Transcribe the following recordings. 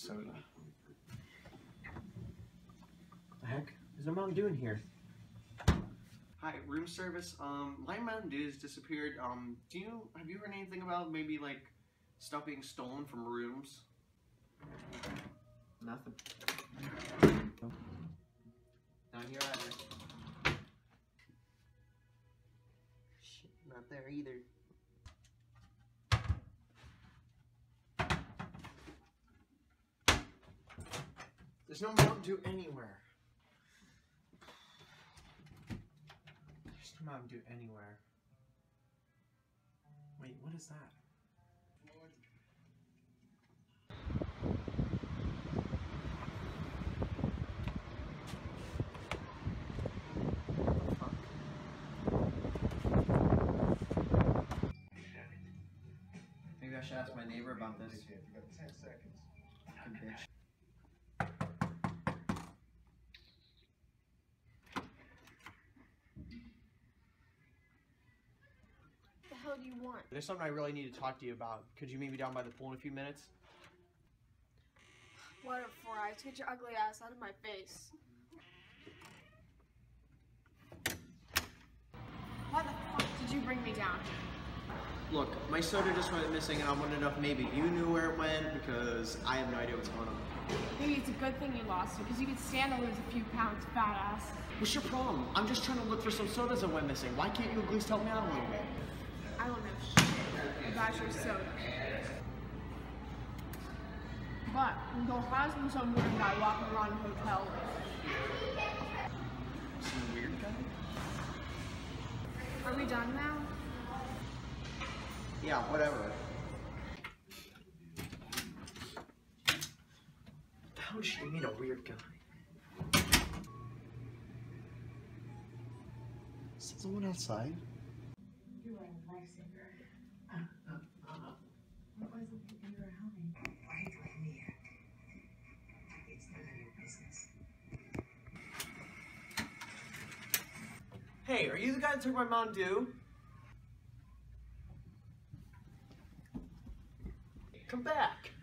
soda. The heck is my mom doing here? Hi, room service. My Mountain Dew's disappeared. Have you heard anything about maybe like stuff being stolen from rooms? Nothing. Not here either. Shit, not there either. There's no Mountain Dew anywhere. There's no Mountain Dew anywhere. Wait, what is that? Maybe I should ask my neighbor about this. You got 10 seconds. Good bitch. What the hell do you want? There's something I really need to talk to you about. Could you meet me down by the pool in a few minutes? What for? I get your ugly ass out of my face. Why the fuck did you bring me down here? Look, my soda just went missing and I wanted to know if maybe you knew where it went because I have no idea what's going on. Maybe it's a good thing you lost it because you could stand to lose a few pounds, fat ass. What's your problem? I'm just trying to look for some sodas that went missing. Why can't you at least help me out a little bit? I don't know shit about your soda. But there has been some weird guy walking around the hotel. Some weird guy? Are we done now? Yeah, whatever. How does she mean a weird guy? Is someone outside? You are a lifesaver. What was it that you were helping? Wait with me. It's none of your business. Hey, are you the guy that took my Mountain Dew? Come back.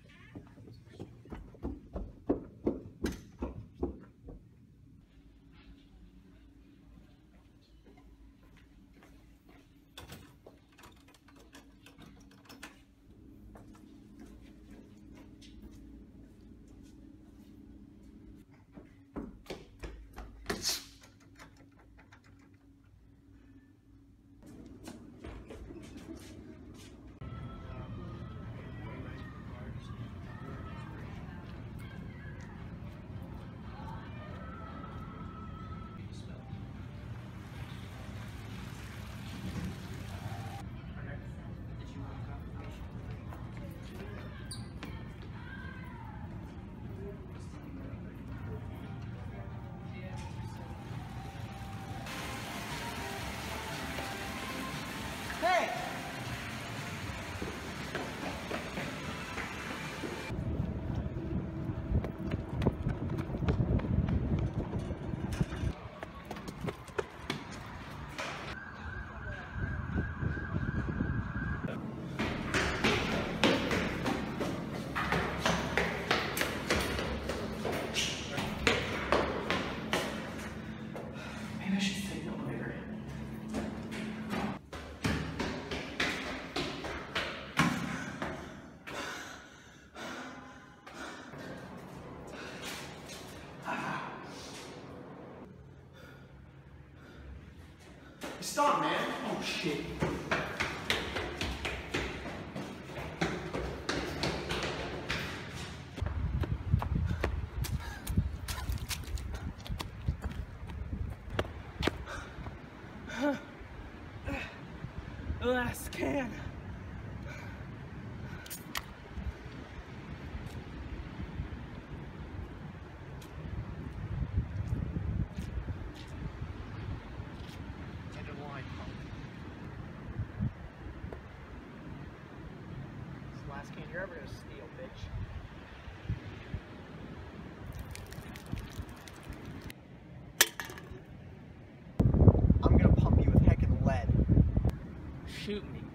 Hey! Maybe I should take the elevator. Stop, man. Oh, shit. Last can. Last can you're ever gonna steal, bitch. I'm gonna pump you with heckin' lead. Shoot me.